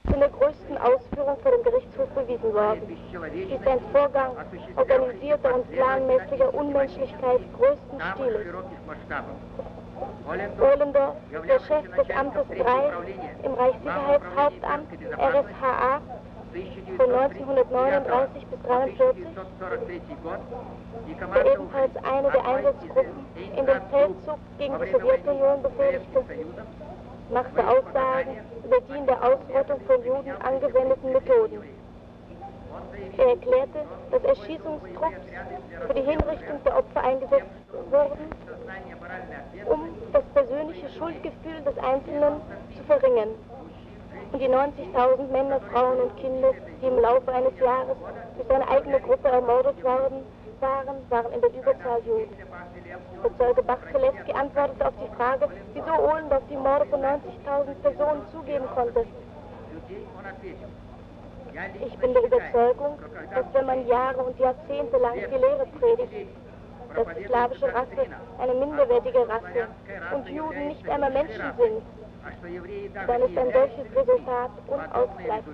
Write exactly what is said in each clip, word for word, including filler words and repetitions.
in der größten Ausführung vor dem Gerichtshof bewiesen worden. Dies ist ein Vorgang organisierter und planmäßiger Unmenschlichkeit größten Stiles. Ohlender, der Chef des Amtes drei im Reichssicherheitshauptamt R S H A von neunzehnhundertneununddreißig bis neunzehnhundertdreiundvierzig, der ebenfalls eine der Einsatzgruppen in den Feldzug gegen die Sowjetunion befehligte, machte Aussagen über die in der Ausrottung von Juden angewendeten Methoden. Er erklärte, dass Erschießungstrupps für die Hinrichtung der Opfer eingesetzt wurden, um das persönliche Schuldgefühl des Einzelnen zu verringern. Und die neunzigtausend Männer, Frauen und Kinder, die im Laufe eines Jahres durch seine eigene Gruppe ermordet worden waren, waren in der Überzahl Juden. Der Zeuge Bach-Zelewski antwortete auf die Frage, wieso Ohlender auf die Morde von neunzigtausend Personen zugeben konnte. Ich bin der Überzeugung, dass wenn man Jahre und Jahrzehnte lang die Lehre predigt, dass die slawische Rasse eine minderwertige Rasse und Juden nicht einmal Menschen sind, dann ist ein solches Resultat unausbleiblich.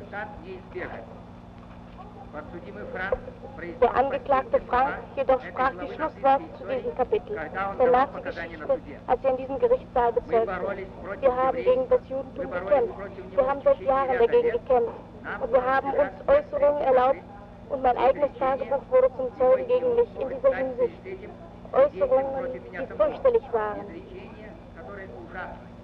Der Angeklagte Frank jedoch sprach die Schlussworte zu diesem Kapitel der Nazi-Geschichte, als er in diesem Gerichtssaal bezeugte. Wir haben gegen das Judentum gekämpft. Wir haben seit Jahren dagegen gekämpft. Und wir haben uns Äußerungen erlaubt und mein eigenes Tagebuch wurde zum Zeugen gegen mich in dieser Hinsicht. Äußerungen, die fürchterlich waren.